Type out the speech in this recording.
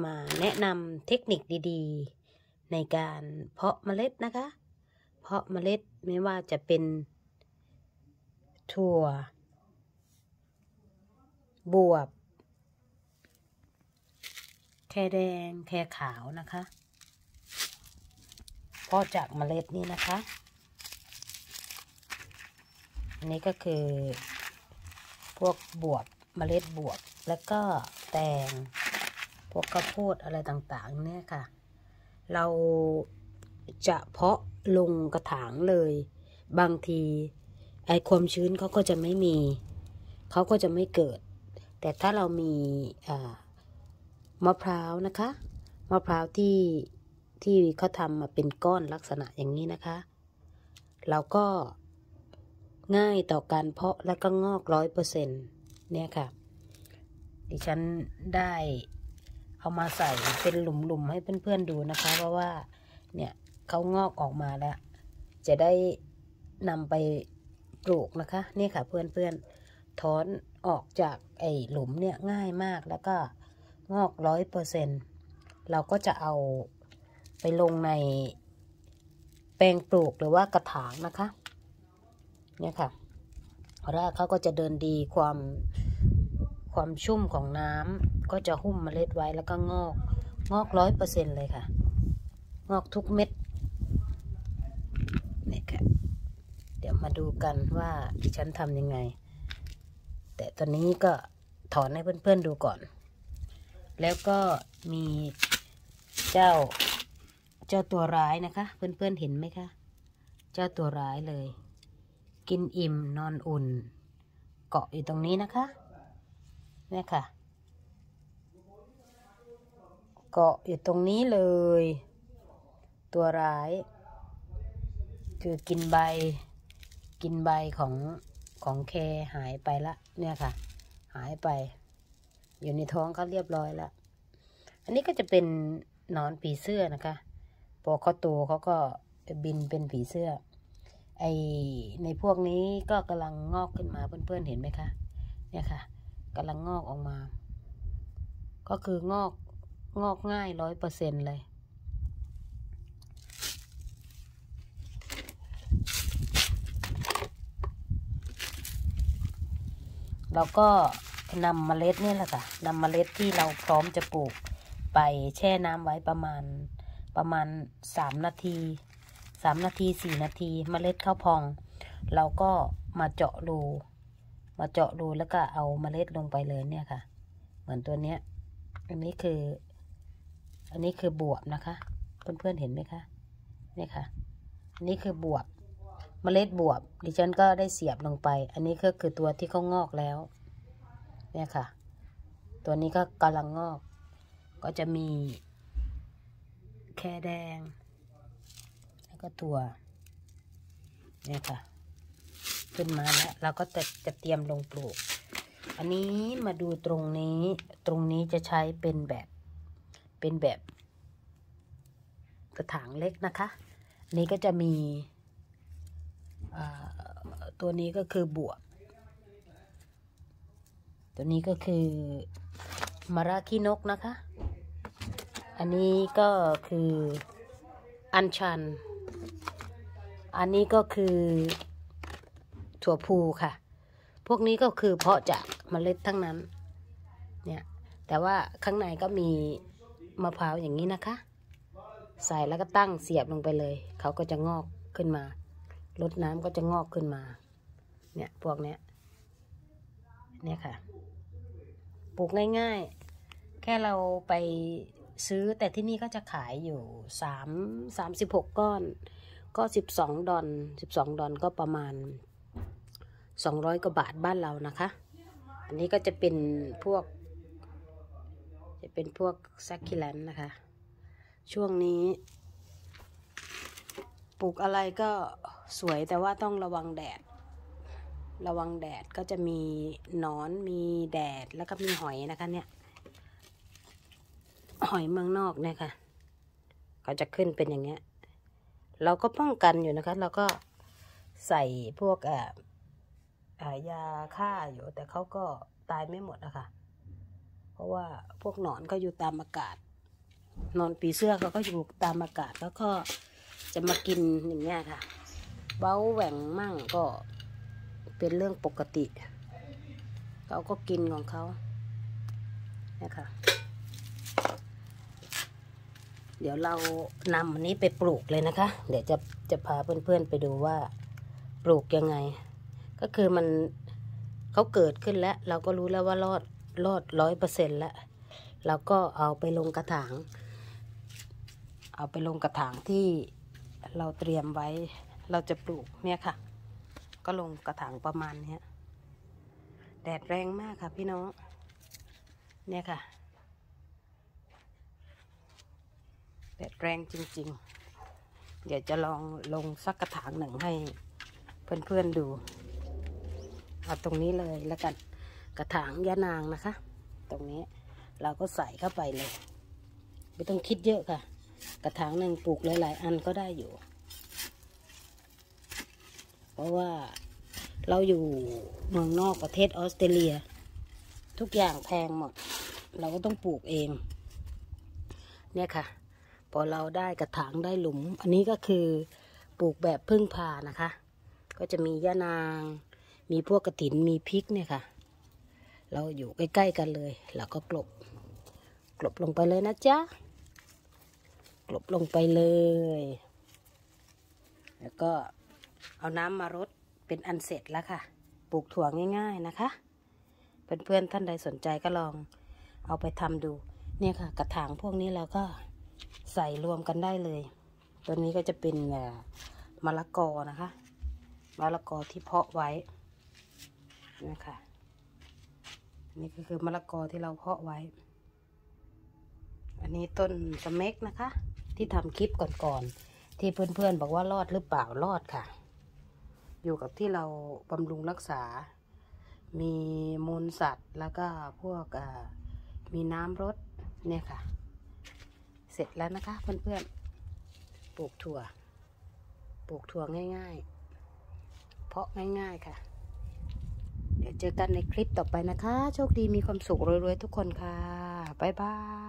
มาแนะนำเทคนิคดีๆในการเพาะเมล็ดนะคะเพาะเมล็ดไม่ว่าจะเป็นถั่วบวบแคแดงแคขาวนะคะเพาะจากเมล็ดนี่นะคะอันนี้ก็คือพวกบวบเมล็ดบวบแล้วก็แตงพวกข้าวโพดอะไรต่างๆเนี่ยค่ะเราจะเพาะลงกระถางเลยบางทีไอความชื้นเขาก็จะไม่มีเขาก็จะไม่เกิดแต่ถ้าเรามีมะพร้าวนะคะมะพร้าวที่เขาทำมาเป็นก้อนลักษณะอย่างนี้นะคะเราก็ง่ายต่อการเพาะแล้วก็งอก100%เนี่ยค่ะดิฉันได้เอามาใส่เป็นหลุมๆให้เพื่อนๆดูนะคะเพราะว่าเนี่ยเขางอกออกมาแล้วจะได้นำไปปลูกนะคะนี่ค่ะเพื่อนๆถอนออกจากไอ้หลุมเนี่ยง่ายมากแล้วก็งอก100%เราก็จะเอาไปลงในแปลงปลูกหรือว่ากระถางนะคะเนี่ยค่ะรากเขาก็จะเดินดีความชุ่มของน้ำก็จะหุ้มเมล็ดไว้แล้วก็งอก100%เลยค่ะงอกทุกเม็ดเนี่ยค่ะเดี๋ยวมาดูกันว่าดิฉันทำยังไงแต่ตอนนี้ก็ถอนให้เพื่อนๆดูก่อนแล้วก็มีเจ้าตัวร้ายนะคะเพื่อนๆเห็นไหมคะเจ้าตัวร้ายเลยกินอิ่มนอนอุ่นเกาะอยู่ตรงนี้นะคะเนี่ยค่ะเกาะอยู่ตรงนี้เลยตัวร้ายคือกินใบของแคหายไปละเนี่ยค่ะหายไปอยู่ในท้องเขาเรียบร้อยแล้วอันนี้ก็จะเป็นหนอนผีเสื้อนะคะพอเขาโตเขาก็บินเป็นผีเสื้อในพวกนี้ก็กำลังงอกขึ้นมาเพื่อนๆเห็นไหมคะเนี่ยค่ะกำลังงอกออกมาก็คืองอกง่าย100%เลยเราก็นำเมล็ดนี่แหละค่ะนำเมล็ดที่เราพร้อมจะปลูกไปแช่น้ำไว้ประมาณ3 นาที4 นาทีเมล็ดข้าวพองเราก็มาเจาะรูแล้วก็เอาเมล็ดลงไปเลยเนี่ยค่ะเหมือนตัวเนี้ยอันนี้คือบวบนะคะเพื่อนๆเห็นไหมคะเนี่ยค่ะอันนี้คือบวบเมล็ดบวบดิฉันก็ได้เสียบลงไปอันนี้ก็คือตัวที่เขางอกแล้วเนี่ยค่ะตัวนี้ก็กำลังงอกก็จะมีแคแดงแล้วก็ถั่วเนี่ยค่ะขึ้นมาแล้วเราก็จะเตรียมลงปลูกอันนี้มาดูตรงนี้จะใช้เป็นแบบกระถางเล็กนะคะอันนี้ก็จะมีตัวนี้ก็คือบวบตัวนี้ก็คือมะระขี้นกนะคะอันนี้ก็คืออัญชันอันนี้ก็คือถั่วพูค่ะพวกนี้ก็คือเพาะจากเมล็ดทั้งนั้นเนี่ยแต่ว่าข้างในก็มีมะพร้าวอย่างนี้นะคะใส่แล้วก็ตั้งเสียบลงไปเลยเขาก็จะงอกขึ้นมารดน้ำก็จะงอกขึ้นมาเนี่ยพวกเนี้ยค่ะปลูกง่ายๆแค่เราไปซื้อแต่ที่นี่ก็จะขายอยู่36 ก้อนก็12 ดอนก็ประมาณ200 กว่าบาทบ้านเรานะคะอันนี้ก็จะเป็นพวกซักคิแลนนะคะช่วงนี้ปลูกอะไรก็สวยแต่ว่าต้องระวังแดดก็จะมีหนอนมีแดดแล้วก็มีหอยนะคะเนี่ยหอยเมืองนอกเนี่ยค่ะก็จะขึ้นเป็นอย่างเงี้ยเราก็ป้องกันอยู่นะคะเราก็ใส่พวกยาฆ่าอยู่แต่เขาก็ตายไม่หมดนะคะเพราะว่าพวกหนอนก็อยู่ตามอากาศนอนปีเสื้อเขาก็อยู่ตามอากาศแล้วก็จะมากินอย่างเงี้ยค่ะเบ้าแหว่งมั่งก็เป็นเรื่องปกติเขาก็กินของเขาเนี่ยค่ะเดี๋ยวเรานำอันนี้ไปปลูกเลยนะคะ เดี๋ยวจะพาเพื่อนๆไปดูว่าปลูกยังไงก็คือมันเขาเกิดขึ้นแล้วเราก็รู้แล้วว่ารอด100%แล้วเราก็เอาไปลงกระถางที่เราเตรียมไว้เราจะปลูกเนี่ยค่ะก็ลงกระถางประมาณนี้แดดแรงมากค่ะพี่น้องเนี่ยค่ะแดดแรงจริงๆเดี๋ยวจะลองลงสักกระถางหนึ่งให้เพื่อนๆดูเอาตรงนี้เลยแล้วกันกระถางยะนางนะคะตรงนี้เราก็ใส่เข้าไปเลยไม่ต้องคิดเยอะค่ะกระถางหนึ่งปลูกหลายๆอันก็ได้อยู่เพราะว่าเราอยู่เมืองนอกประเทศออสเตรเลียทุกอย่างแพงหมดเราก็ต้องปลูกเองเนี่ยค่ะพอเราได้กระถางได้หลุมอันนี้ก็คือปลูกแบบพึ่งพานะคะก็จะมียะนางมีพวกกระถินมีพริกเนี่ยค่ะเราอยู่ใกล้ๆกันเลยเราก็กลบลงไปเลยนะจ๊ะกลบลงไปเลยแล้วก็เอาน้ำมารดเป็นอันเสร็จแล้วค่ะปลูกถั่วง่ายๆนะคะเพื่อนๆท่านใดสนใจก็ลองเอาไปทำดูเนี่ยค่ะกระถางพวกนี้เราก็ใส่รวมกันได้เลยตัวนี้ก็จะเป็นมะละกอนะคะมะละกอที่เพาะไว้นะคะนี่ก็คือมะละกอที่เราเพาะไว้อันนี้ต้นสเม็กนะคะที่ทำคลิปก่อนๆที่เพื่อนๆบอกว่ารอดหรือเปล่ารอดค่ะอยู่กับที่เราบำรุงรักษามีมูลสัตว์แล้วก็พวกมีน้ำรดเนี่ยค่ะเสร็จแล้วนะคะเพื่อนๆปลูกถั่วง่ายๆเพาะง่ายๆค่ะเดี๋ยวเจอกันในคลิปต่อไปนะคะโชคดีมีความสุขรวยๆทุกคนค่ะบ๊ายบาย